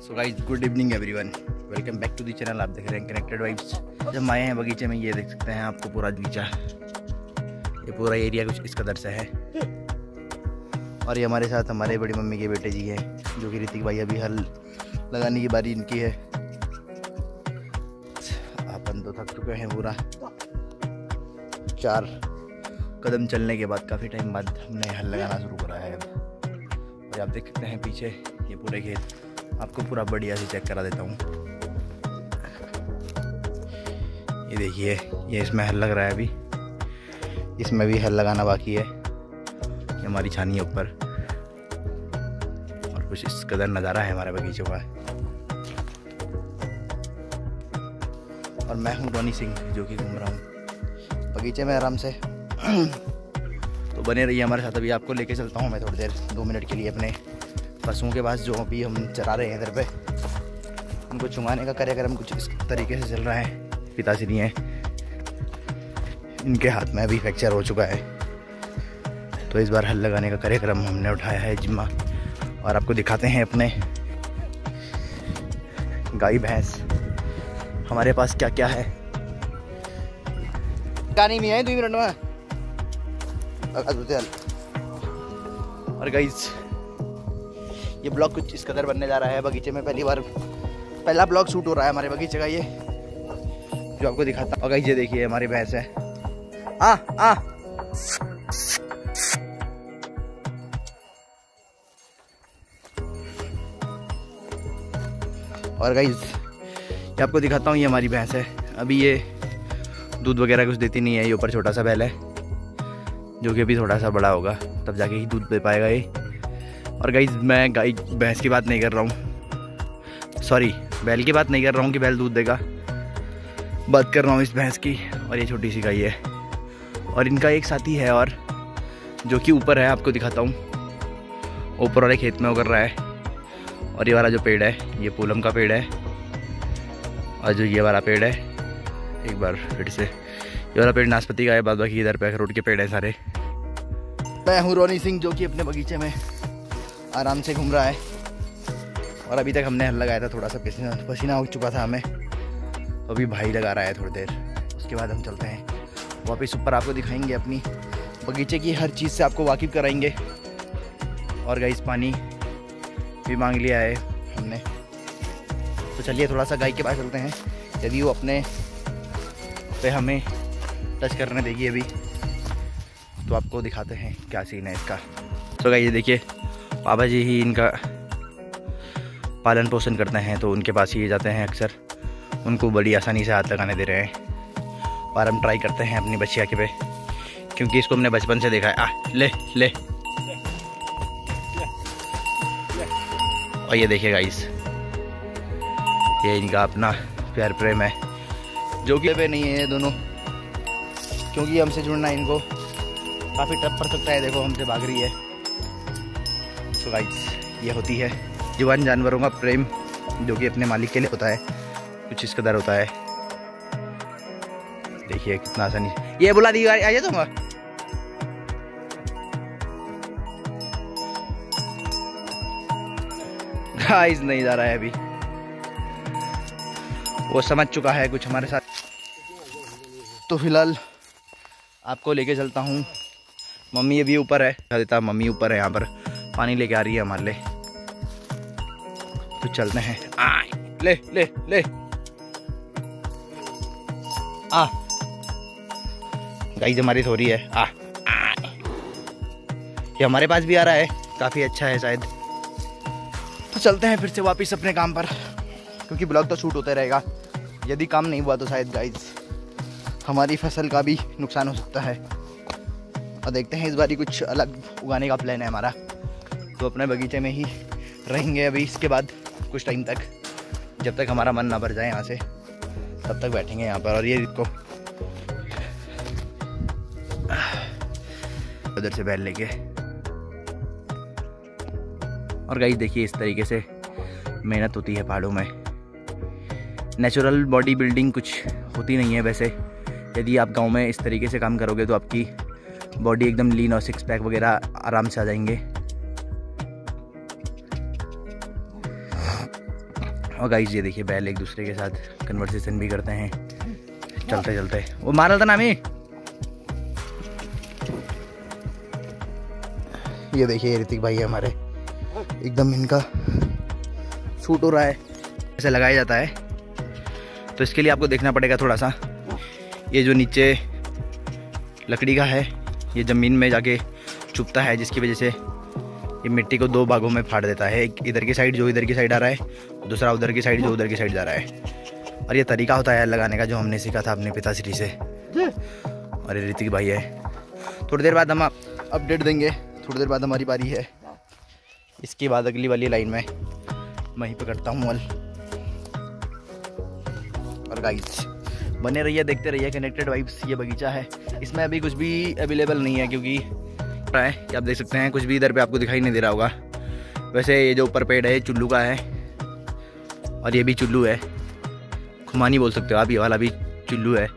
So guys, good evening everyone, welcome back to the channel. आप देख रहे हैं कनेक्टेड वाइब्स। जब हम आए हैं बगीचे में, ये देख सकते हैं आपको पूरा बगीचा, ये पूरा एरिया कुछ इस कदर से है। और ये हमारे साथ हमारे बड़ी मम्मी के बेटे जी हैं, जो कि ऋतिक भाई, अभी हल लगाने की बारी इनकी है। अपन तो थक चुके हैं पूरा। 4 कदम चलने के बाद, काफ़ी टाइम बाद हमने हल लगाना शुरू करा है अब। और आप देख सकते हैं पीछे ये पूरे खेत, आपको पूरा बढ़िया से चेक करा देता हूँ। ये देखिए, ये इसमें हल लग रहा है अभी, इसमें भी हल लगाना बाकी है। ये हमारी छानी है ऊपर, और कुछ इस कदर नज़ारा है हमारे बगीचे का। और मैं हूँ रोनी सिंह, जो कि घूम रहा हूँ बगीचे में आराम से। तो बने रहिए हमारे साथ। अभी आपको लेके चलता हूँ मैं थोड़ी देर, 2 मिनट के लिए, अपने पशुओं के पास, जो अभी हम चरा रहे हैं इधर पे। उनको चुंगाने का कार्यक्रम कुछ इस तरीके से चल रहा है। पिताश्री हैं, इनके हाथ में अभी फ्रैक्चर हो चुका है, तो इस बार हल लगाने का कार्यक्रम हमने उठाया है जिम्मा। और आपको दिखाते हैं अपने गाय भैंस, हमारे पास क्या क्या है। गानी में आए 2 मिनट में। और गाइस, ये ब्लॉग कुछ इस कदर बनने जा रहा है। बगीचे में पहला ब्लॉग शूट हो रहा है हमारे बगीचे का, ये जो आपको दिखाता। और गाइस, ये देखिए हमारी भैंस है। और गाइस, ये आपको दिखाता हूँ, ये हमारी भैंस है। अभी ये दूध वगैरह कुछ देती नहीं है। ये ऊपर छोटा सा बैल है, जो कि अभी थोड़ा सा बड़ा होगा तब जाके ही दूध दे पाएगा ये। और गाइस, मैं गाय भैंस की बात नहीं कर रहा हूँ, सॉरी, बैल की बात नहीं कर रहा हूँ कि बैल दूध देगा, बात कर रहा हूँ इस भैंस की। और ये छोटी सी गाय है, और इनका एक साथी है, और जो कि ऊपर है, आपको दिखाता हूँ। ऊपर वाले खेत में उतर रहा है। और ये वाला जो पेड़ है, ये पूलम का पेड़ है। और जो ये वाला पेड़ है, एक बार फिर से, ये वाला पेड़ नाशपाती का है। बाद बाकी इधर पे अखरोट के पेड़ है सारे। मैं हूँ रोनी सिंह, जो कि अपने बगीचे में आराम से घूम रहा है। और अभी तक हमने हल लगाया था, थोड़ा सा पसीना हो चुका था हमें, तो अभी भाई लगा रहा है थोड़ी देर। उसके बाद हम चलते हैं वापस ऊपर, आपको दिखाएंगे अपनी बगीचे की हर चीज़ से, आपको वाकिफ़ कराएंगे। और गाइस, पानी भी मांग लिया है हमने, तो चलिए थोड़ा सा गाय के पास चलते हैं। यदि वो अपने पे हमें टच करने देगी अभी, तो आपको दिखाते हैं क्या सीन है इसका। तो गाइस, ये देखिए, पापा जी ही इनका पालन पोषण करते हैं, तो उनके पास ही जाते हैं अक्सर। उनको बड़ी आसानी से हाथ लगाने दे रहे हैं। और हम ट्राई करते हैं अपनी बच्चिया के पे, क्योंकि इसको हमने बचपन से देखा है। ले ले। और ये देखिए गाइस, ये इनका अपना प्यार प्रेम है, जो कि पे नहीं है ये दोनों, क्योंकि हमसे जुड़ना इनको काफ़ी टफ पड़ सकता है। देखो, हमसे भाग रही है। तो गाइस, ये होती है जीवन जानवरों का प्रेम, जो कि अपने मालिक के लिए होता है, कुछ इस कदर होता है। देखिए कितना आसानी। ये बुला दी, आइए तुम। गाइस, नहीं जा रहा है अभी, वो समझ चुका है कुछ हमारे साथ। तो फिलहाल आपको लेके चलता हूँ। मम्मी अभी ऊपर है, देता मम्मी ऊपर है, यहाँ पर पानी लेके आ रही है हमारे लिए। तो चलते हैं। ले ले ले। गाइस, हमारी थोड़ी है। ये हमारे पास भी आ रहा है, काफ़ी अच्छा है शायद। तो चलते हैं फिर से वापस अपने काम पर, क्योंकि ब्लॉग तो शूट होता रहेगा। यदि काम नहीं हुआ तो शायद गाइस हमारी फसल का भी नुकसान हो सकता है। और देखते हैं, इस बार कुछ अलग उगाने का प्लान है हमारा। तो अपने बगीचे में ही रहेंगे अभी, इसके बाद कुछ टाइम तक, जब तक हमारा मन ना भर जाए यहाँ से, तब तक बैठेंगे यहाँ पर। और ये इसको उधर से बैल लेके। और गाइस, देखिए इस तरीके से मेहनत होती है पहाड़ों में। नेचुरल बॉडी बिल्डिंग कुछ होती नहीं है वैसे। यदि आप गांव में इस तरीके से काम करोगे, तो आपकी बॉडी एकदम लीन और 6 पैक वगैरह आराम से आ जाएंगे। और गाइस ये देखिए बैल एक दूसरे के साथ कन्वर्सेशन भी करते हैं चलते चलते। वो मारल था ना मैं, ये देखिए ऋतिक भाई है हमारे, एकदम इनका सूट हो रहा है, ऐसे लगाया जाता है। तो इसके लिए आपको देखना पड़ेगा थोड़ा सा, ये जो नीचे लकड़ी का है ये ज़मीन में जाके चुभता है, जिसकी वजह से ये मिट्टी को 2 भागों में फाड़ देता है। एक इधर की साइड जो इधर की साइड आ रहा है, दूसरा उधर की साइड जो उधर की साइड जा रहा है। और ये तरीका होता है लगाने का जो हमने सीखा था अपने पिताश्री से। और ये ऋतिक भाई है, थोड़ी देर बाद हम अपडेट देंगे, थोड़ी देर बाद हमारी बारी है। इसके बाद अगली वाली लाइन में मैं ही पकड़ता हूँ मल। और गाइस बने रहिए, देखते रहिए कनेक्टेड वाइब्स। ये बगीचा है, इसमें अभी कुछ भी अवेलेबल नहीं है क्योंकि है आप देख सकते हैं कुछ भी इधर पे आपको दिखाई नहीं दे रहा होगा। वैसे ये जो ऊपर पेड़ है ये चुल्लू का है और ये भी चुल्लू है, खुमानी बोल सकते हो आप, ये वाला भी चुल्लू है।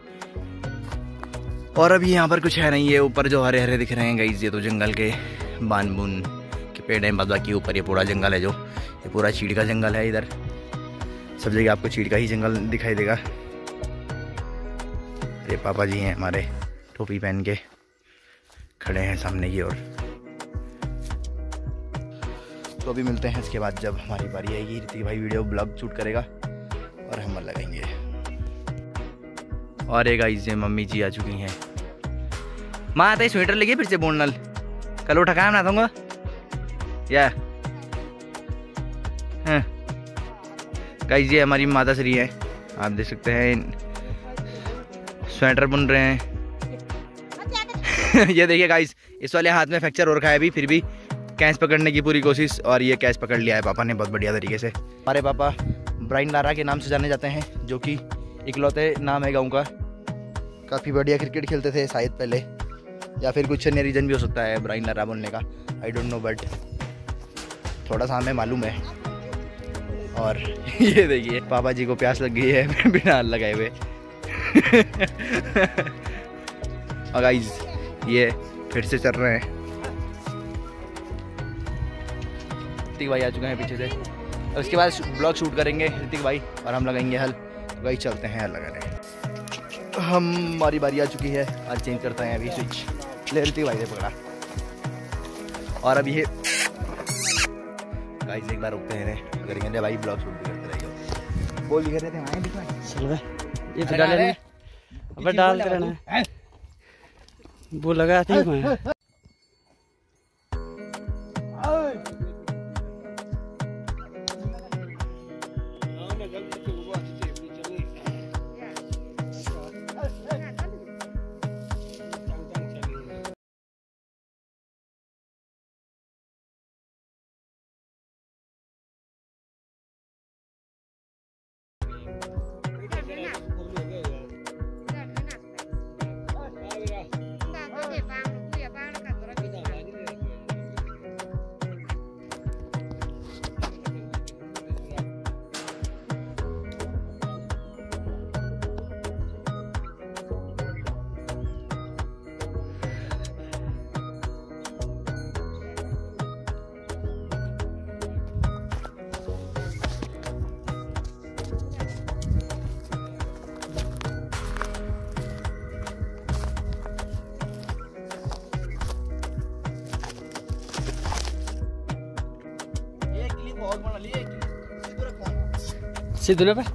और अभी यहाँ पर कुछ है नहीं, ये ऊपर जो हरे हरे दिख रहे हैं गाइस ये तो जंगल के बान बून के पेड़ हैं, बाद बाकी ऊपर ये पूरा जंगल है, जो ये पूरा चीड़ का जंगल है। इधर सब जगह आपको चीड़ का ही जंगल दिखाई देगा। ये पापा जी हैं हमारे, टोपी पहन के खड़े हैं सामने की ओर। तो अभी मिलते हैं इसके बाद जब हमारी बारी आएगी। ऋतिक भाई वीडियो ब्लॉग शूट करेगा और हम लगाएंगे। और एक गाइस ये मम्मी जी आ चुकी हैं। माँ आते स्वेटर लेके फिर से बोलनल कल उठा काम ना दूंगा या गाइस ये हमारी माता श्री है, आप देख सकते हैं स्वेटर बुन रहे हैं। ये देखिए गाइस इस वाले हाथ में फ्रैक्चर हो रखा है अभी, फिर भी कैच पकड़ने की पूरी कोशिश, और ये कैच पकड़ लिया है पापा ने बहुत बढ़िया तरीके से। हमारे पापा ब्राइन लारा के नाम से जाने जाते हैं, जो कि इकलौते नाम है गाँव का। काफ़ी बढ़िया क्रिकेट खेलते थे शायद पहले, या फिर कुछ अन्य रीज़न भी हो सकता है ब्राइन लारा बोलने का, आई डोंट नो, बट थोड़ा सा हमें मालूम है। और ये देखिए पापा जी को प्यास लग गई है बिना हाथ लगाए हुए। और गाइस ये फिर से चल रहे हैं, ऋतिक भाई आ चुके हैं पीछे से। और उसके बाद ब्लॉग शूट करेंगे ऋतिक भाई और हम लगाएंगे हल। तो भाई चलते हैं हल लगाने। हमारी बारी आ चुकी है, आज चेंज करते हैं अभी स्विच। ले ऋतिक भाई ने पकड़ा और अभी ये गाइस एक बार रुकते हैं करेंगे भाई, ब्लॉग शूट भी करते रहिए। बोल भी कर रहे थे हमारे बीच में, ये तो डाल रहे अब डालते रहना है, वो लगा थी मैं। सीधे पे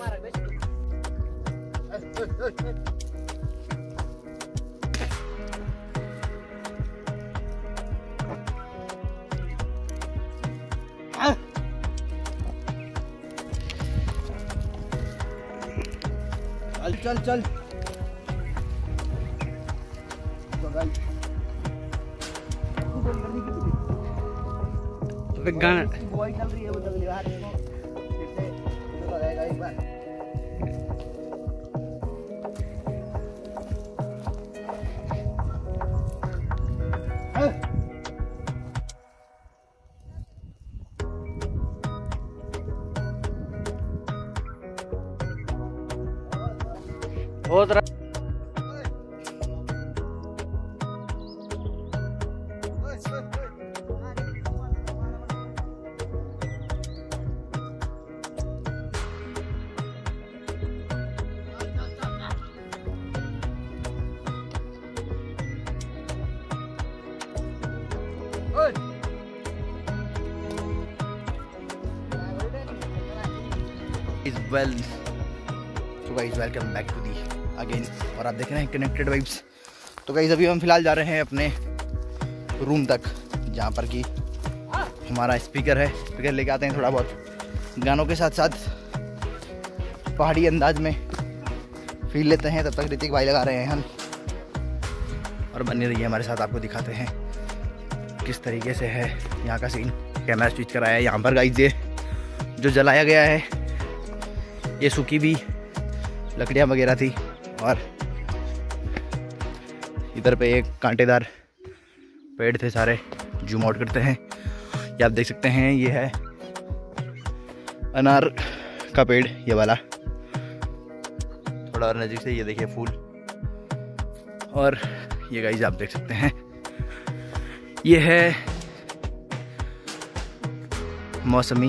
चल चल चल गाना चल रही है वो जल्दी बाहर एक बार। बहुत guys welcome back to the again, और आप देख रहे हैं कनेक्टेड वाइब्स। तो गाइस अभी हम फिलहाल जा रहे हैं अपने रूम तक, जहाँ पर कि हमारा स्पीकर है। स्पीकर लेके आते हैं, थोड़ा बहुत गानों के साथ साथ पहाड़ी अंदाज में फील लेते हैं। तब तक ऋतिक भाई लगा रहे हैं हम, और बने रहिए हमारे साथ, आपको दिखाते हैं किस तरीके से है यहाँ का सीन। कैमरा स्विच कराया है यहाँ पर गाइस। ये जो जलाया गया है ये सूखी भी लकड़ियाँ वगैरह थी, और इधर पे एक कांटेदार पेड़ थे सारे। जूम आउट करते हैं, ये आप देख सकते हैं, ये है अनार का पेड़, ये वाला। थोड़ा और नज़दीक से ये देखिए फूल, और ये गाइस आप देख सकते हैं ये है मौसमी।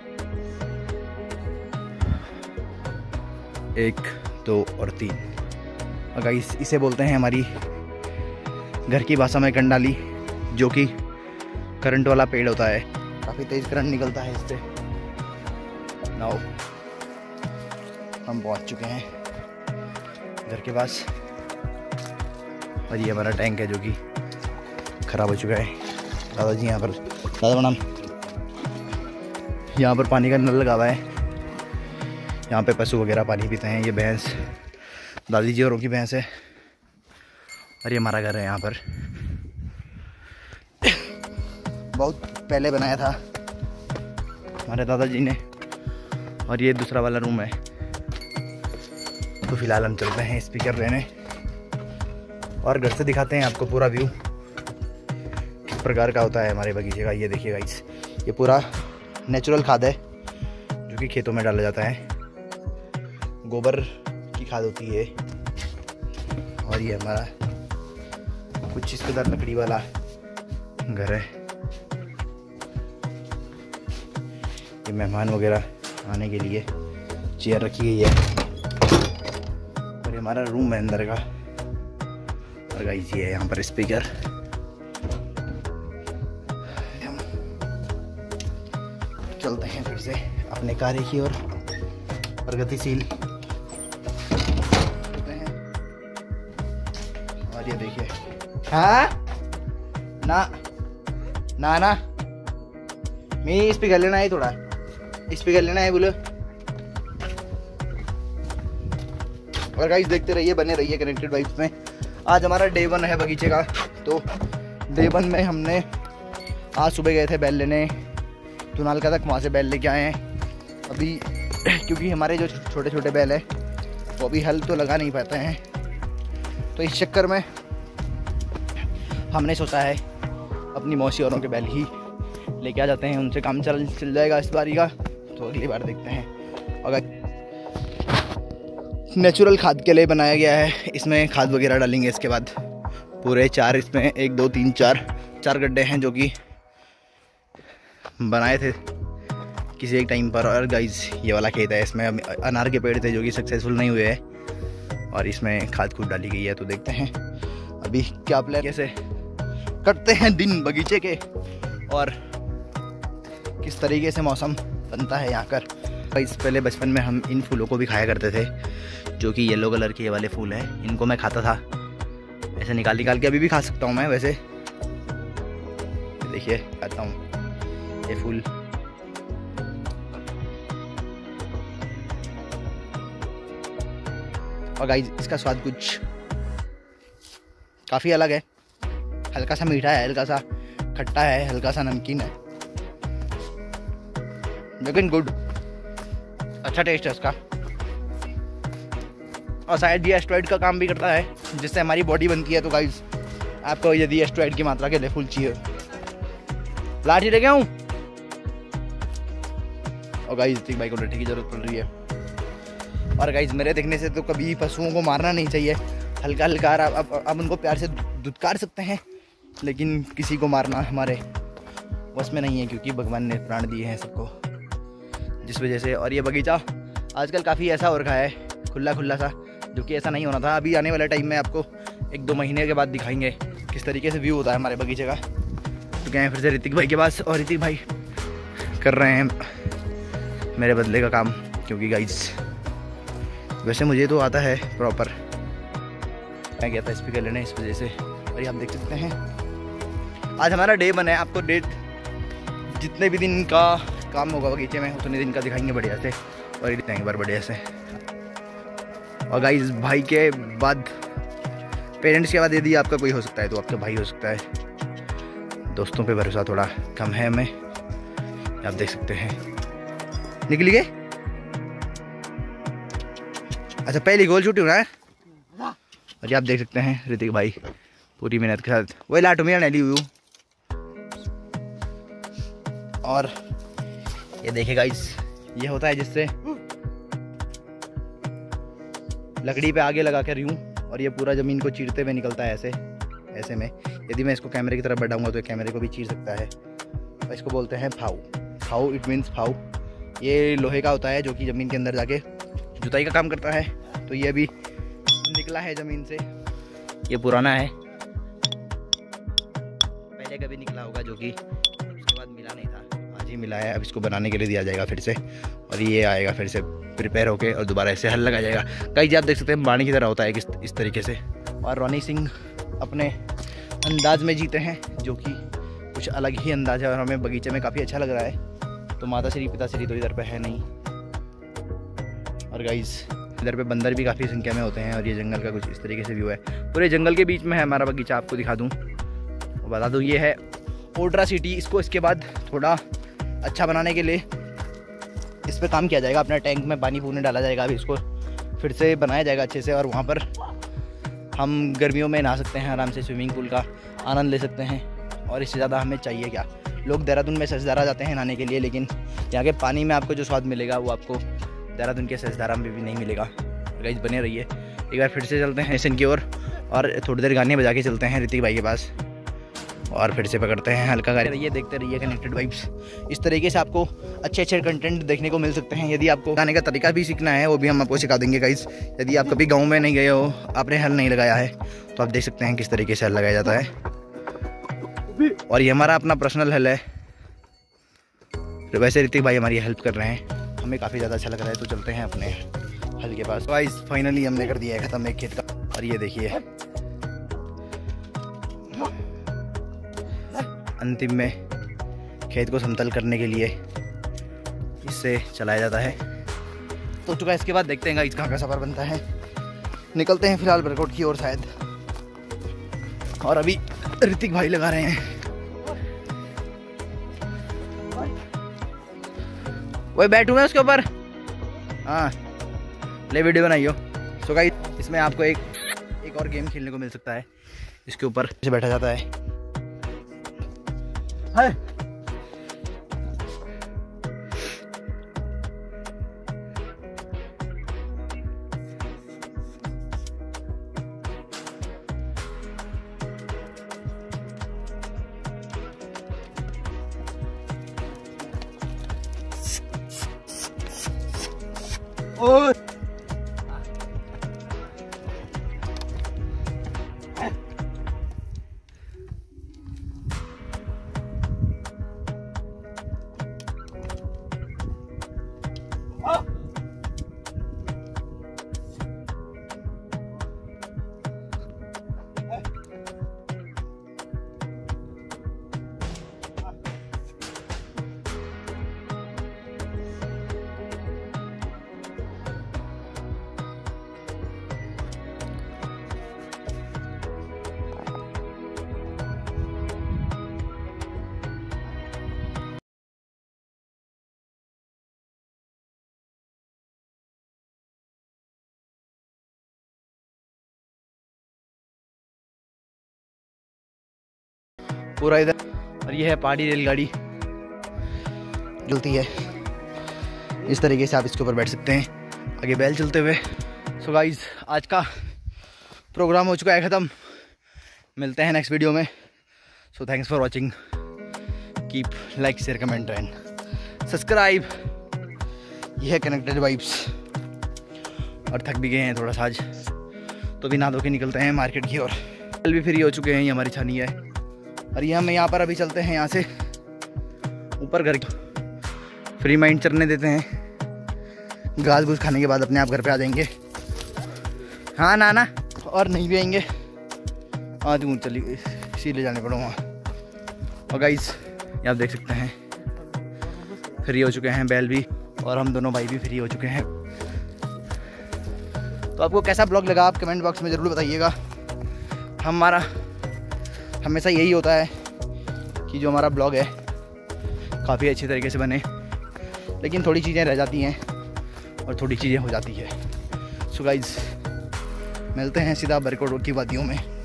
1, 2 और 3। और गाइस इसे बोलते हैं हमारी घर की भाषा में कंडाली, जो कि करंट वाला पेड़ होता है। काफ़ी तेज करंट निकलता है इससे। नाउ हम पहुंच चुके हैं घर के पास, और ये हमारा टैंक है जो कि ख़राब हो चुका है। दादाजी यहाँ पर, दादा प्रणाम, यहाँ पर पानी का नल लगा हुआ है। यहाँ पे पशु वगैरह पानी पीते हैं। ये भैंस दादी जी औरों की भैंस है, और ये हमारा घर है यहाँ पर। बहुत पहले बनाया था हमारे दादाजी ने, और ये दूसरा वाला रूम है। तो फिलहाल हम चलते हैं स्पीकर लेने, और घर से दिखाते हैं आपको पूरा व्यू किस प्रकार का होता है हमारे बगीचे का। ये देखिए गाइस, ये पूरा नेचुरल खाद है जो कि खेतों में डाला जाता है। गोबर की खाद होती है, और ये हमारा कुछ इस कदर लकड़ी वाला घर है। ये मेहमान वगैरह आने के लिए चेयर रखी गई है, और ये हमारा रूम है अंदर का। और गाइस ये है यहाँ पर स्पीकर। हम चलते हैं फिर से अपने कार्य की ओर प्रगतिशील होते हैं। और ये देखिए, हाँ ना ना ना मैं स्पीकर लेना है, थोड़ा स्पीकर लेना है बोलो। और गाइस देखते रहिए, बने रहिए कनेक्टेड वाइब्स में। आज हमारा डे 1 है बगीचे का। तो डे 1 में हमने आज सुबह गए थे बैल लेने तुनालका तक, वहाँ से बैल लेके आए हैं अभी। क्योंकि हमारे जो छोटे छोटे बैल है वो अभी हल तो लगा नहीं पाते हैं, तो इस चक्कर में हमने सोचा है अपनी मौसी औरों के बैल ही लेके आ जाते हैं, उनसे काम चल जाएगा इस बारी का। तो अगली बार देखते हैं। अगर नेचुरल खाद के लिए बनाया गया है, इसमें खाद वगैरह डालेंगे। इसके बाद पूरे 4 इसमें 1, 2, 3, 4 गड्ढे हैं जो कि बनाए थे किसी एक टाइम पर। और गाइस ये वाला खेत है, इसमें अनार के पेड़ थे जो कि सक्सेसफुल नहीं हुए हैं, और इसमें खाद खूद डाली गई है। तो देखते हैं अभी क्या प्लान, कैसे कटते हैं दिन बगीचे के, और किस तरीके से मौसम बनता है यहाँ पर। इस पहले बचपन में हम इन फूलों को भी खाया करते थे, जो कि येलो कलर के ये वाले फूल हैं। इनको मैं खाता था ऐसे निकाल के, अभी भी खा सकता हूँ मैं वैसे। देखिए खाता हूँ ये फूल। और गाइस इसका स्वाद कुछ काफ़ी अलग है, हल्का सा मीठा है, हल्का सा खट्टा है, हल्का सा नमकीन है, लेकिन गुड, अच्छा टेस्ट है इसका। और शायद ये एस्टेरॉइड का काम भी करता है, जिससे हमारी बॉडी बनती है। तो गाइस आपको यदि एस्टेरॉइड की मात्रा के लिए फूल चाहिए, लाठी लेके आऊँ। और गाइस ऋतिक भाई को लाठी की जरूरत पड़ रही है। और गाइस मेरे देखने से तो कभी पशुओं को मारना नहीं चाहिए, हल्का हल्का आप उनको प्यार से दुत्कार सकते हैं, लेकिन किसी को मारना हमारे बस में नहीं है, क्योंकि भगवान ने प्राण दिए हैं सबको, जिस वजह से। और ये बगीचा आजकल काफ़ी ऐसा हो रखा है, खुला खुला सा, जो कि ऐसा नहीं होना था। अभी आने वाले टाइम में आपको 1-2 महीने के बाद दिखाएंगे किस तरीके से व्यू होता है हमारे बगीचे का। तो गए फिर से ऋतिक भाई के पास, और ऋतिक भाई कर रहे हैं मेरे बदले का काम। क्योंकि गाइस वैसे मुझे तो आता है प्रॉपर, मैं गया था स्पीकर लेने इस वजह से। और ये आप देख सकते हैं आज हमारा डे बना है। आपको डेट जितने भी दिन का काम होगा बगीचे में उतने दिन का दिखाएंगे बढ़िया से, और ये दिखाएंगे बार बढ़िया से। और गाइस भाई के बाद, पेरेंट्स के बाद यदि आपका कोई हो सकता है तो आपका भाई हो सकता है। दोस्तों पे भरोसा थोड़ा कम है हमें, आप देख सकते हैं। निकली गए? अच्छा पहली गोल छूटी हो रहा है। और ये आप देख सकते हैं ऋतिक भाई पूरी मेहनत के साथ वही लाटू में नैली हुई। और ये देखिए गाइस, ये होता है जिससे लकड़ी पे आगे लगा कर यूं, और ये पूरा ज़मीन को चीरते हुए निकलता है ऐसे में। यदि मैं इसको कैमरे की तरफ बढ़ाऊंगा तो कैमरे को भी चीर सकता है। और इसको बोलते हैं फाऊ। फाऊ इट मीन्स फाऊ। ये लोहे का होता है जो कि ज़मीन के अंदर जाके जुताई का काम करता है। तो ये अभी निकला है ज़मीन से, ये पुराना है, पहले कभी निकला होगा जो कि उसके बाद मिला नहीं था, आज ही मिला है। अब इसको बनाने के लिए दिया जाएगा फिर से, और ये आएगा फिर से प्रिपेयर होके और दोबारा ऐसे हल लगाया जाएगा। कई आप देख सकते हैं बाणी की तरह होता है इस तरीके से। और रोनी सिंह अपने अंदाज में जीते हैं जो कि कुछ अलग ही अंदाज है, और हमें बगीचे में काफ़ी अच्छा लग रहा है। तो माता श्री पिता श्री तो इधर पे है नहीं। और गाइस इधर पे बंदर भी काफ़ी संख्या में होते हैं, और ये जंगल का कुछ इस तरीके से व्यू है। पूरे जंगल के बीच में है हमारा बगीचा, आपको दिखा दूँ और बता दूँ। ये है ओड्रा सिटी। इसको इसके बाद थोड़ा अच्छा बनाने के लिए इस पर काम किया जाएगा। अपने टैंक में पानी पूने डाला जाएगा, अभी इसको फिर से बनाया जाएगा अच्छे से, और वहाँ पर हम गर्मियों में नहा सकते हैं आराम से, स्विमिंग पूल का आनंद ले सकते हैं। और इससे ज़्यादा हमें चाहिए क्या। लोग देहरादून में सजधारा जाते हैं नहाने के लिए, लेकिन यहाँ के पानी में आपको जो स्वाद मिलेगा वो आपको देहरादून के सजधारा में भी नहीं मिलेगा। गाइस बने रहिए। एक बार फिर से चलते हैं स्टेशन की ओर, और थोड़ी देर गाने बजा के चलते हैं ऋतिक भाई के पास, और फिर से पकड़ते हैं हल्का गाड़ी। रहिए, देखते रहिए कनेक्टेड वाइब्स। इस तरीके से आपको अच्छे अच्छे कंटेंट देखने को मिल सकते हैं। यदि आपको गाने का तरीका भी सीखना है वो भी हम आपको सिखा देंगे गाइस। यदि आप कभी गांव में नहीं गए हो, आपने हल नहीं लगाया है, तो आप देख सकते हैं किस तरीके से हल लगाया जाता है। और ये हमारा अपना पर्सनल हल है। तो वैसे ऋतिक भाई हमारी हेल्प कर रहे हैं, हमें काफ़ी ज़्यादा अच्छा लग रहा है। तो चलते हैं अपने हल के पास। गाइस फाइनली हमने कर दिया है ख़त्म एक खेत का। और ये देखिए अंतिम में खेत को समतल करने के लिए इससे चलाया जाता है। तो चुका, इसके बाद देखते हैं गाइस कहाँ का सफ़र बनता है। निकलते हैं फिलहाल बरकोट की ओर शायद। और अभी ऋतिक भाई लगा रहे हैं। वही बैठूंगा उसके ऊपर, हाँ ले वीडियो बनाइयो। सो गाइस इसमें आपको एक और गेम खेलने को मिल सकता है। इसके ऊपर से बैठा जाता है। हाय और पूरा इधर। और ये है पहाड़ी रेलगाड़ी चलती है इस तरीके से, आप इसके ऊपर बैठ सकते हैं आगे बैल चलते हुए। सो गाइस आज का प्रोग्राम हो चुका है ख़त्म। मिलते हैं नेक्स्ट वीडियो में। So thanks for watching. Keep like share comment and subscribe. ये है कनेक्टेड वाइब्स। और थक भी गए हैं थोड़ा सा आज, तो भी नहा धो के निकलते हैं मार्केट की ओर। कल भी फ्री हो चुके हैं, ये हमारी छानी है। और ये हम यहाँ पर अभी चलते हैं यहाँ से ऊपर घर फ्री माइंड चलने देते हैं। घास घूस खाने के बाद अपने आप घर पे आ जाएंगे। हाँ ना और नहीं भी आएंगे, आज दूर चली इसीलिए जाने पड़ो वहाँ। और गाइस ये आप देख सकते हैं फ्री हो चुके हैं बैल भी, और हम दोनों भाई भी फ्री हो चुके हैं। तो आपको कैसा ब्लॉग लगा आप कमेंट बॉक्स में ज़रूर बताइएगा। हमारा हमेशा यही होता है कि जो हमारा ब्लॉग है काफ़ी अच्छे तरीके से बने, लेकिन थोड़ी चीज़ें रह जाती हैं और थोड़ी चीज़ें हो जाती है। सो गाइस मिलते हैं सीधा बरकोट की वादियों में।